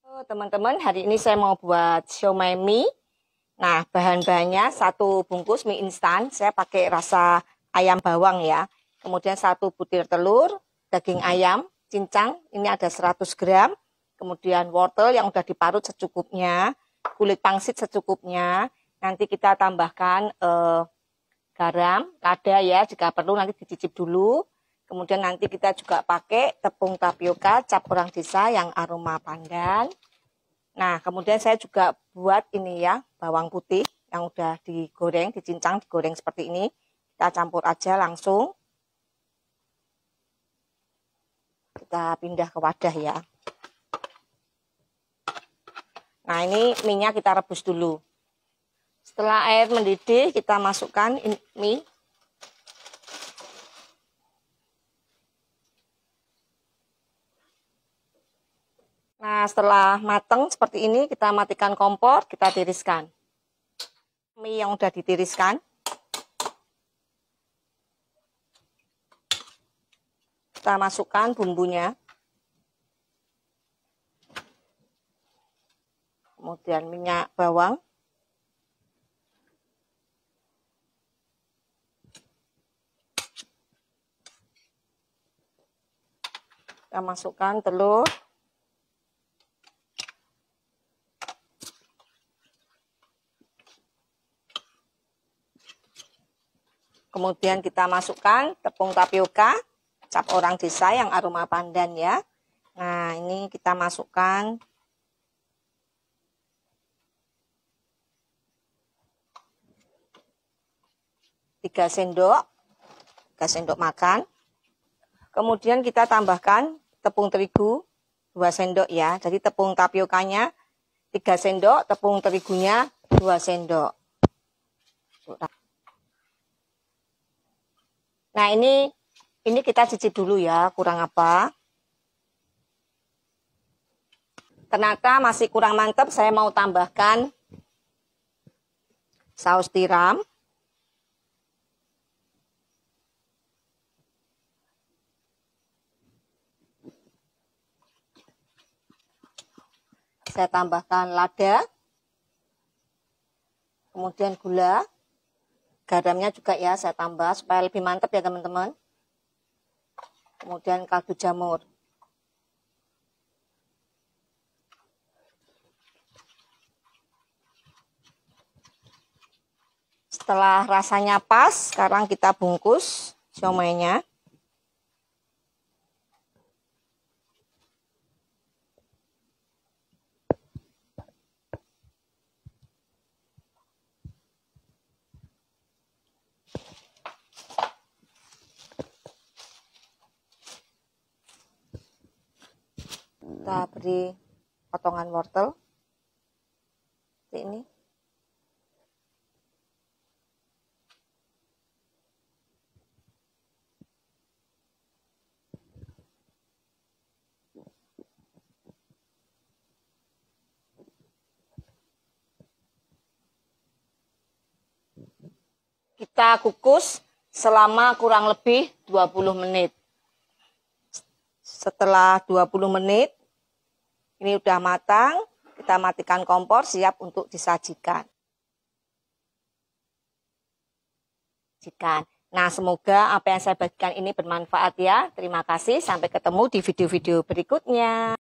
Teman-teman, hari ini saya mau buat siomay mie. Nah, bahan-bahannya 1 bungkus mie instan. Saya pakai rasa ayam bawang ya. Kemudian 1 butir telur, daging ayam, cincang, ini ada 100 gram. Kemudian wortel yang udah diparut secukupnya, kulit pangsit secukupnya. Nanti kita tambahkan garam, lada ya, jika perlu nanti dicicip dulu. Kemudian nanti kita juga pakai tepung tapioka cap orang desa yang aroma pandan. Nah, kemudian saya juga buat ini ya, bawang putih yang udah digoreng, dicincang, digoreng seperti ini. Kita campur aja langsung. Kita pindah ke wadah ya. Nah, ini mie-nya kita rebus dulu. Setelah air mendidih, kita masukkan mie. Nah, setelah matang seperti ini, kita matikan kompor, kita tiriskan. Mie yang udah ditiriskan. Kita masukkan bumbunya. Kemudian minyak bawang. Kita masukkan telur. Kemudian kita masukkan tepung tapioka, cap orang desa yang aroma pandan ya. Nah, ini kita masukkan. Tiga sendok makan. Kemudian kita tambahkan tepung terigu 2 sendok ya. Jadi tepung tapiokanya 3 sendok, tepung terigunya 2 sendok. Nah, ini kita cicip dulu ya, kurang apa. Ternyata masih kurang mantap, saya mau tambahkan saus tiram. Saya tambahkan lada. Kemudian gula. Garamnya juga ya saya tambah supaya lebih mantap ya teman-teman. Kemudian kaldu jamur. Setelah rasanya pas, sekarang kita bungkus siomaynya. Kita beri potongan wortel seperti ini. Kita kukus selama kurang lebih 20 menit. Setelah 20 menit, ini udah matang, kita matikan kompor, siap untuk disajikan. Nah, semoga apa yang saya bagikan ini bermanfaat ya. Terima kasih, sampai ketemu di video-video berikutnya.